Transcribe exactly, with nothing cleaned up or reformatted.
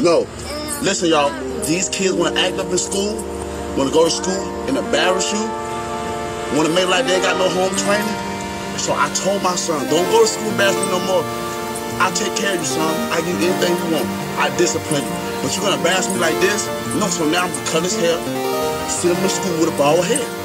No. Listen, y'all. These kids want to act up in school, want to go to school and embarrass you, want to make like they got no home training. So I told my son, don't go to school and embarrass me no more. I'll take care of you, son. I give you anything you want. I discipline you. But you're going to embarrass me like this? No, so now I'm going to cut his hair, send him to school with a bald head.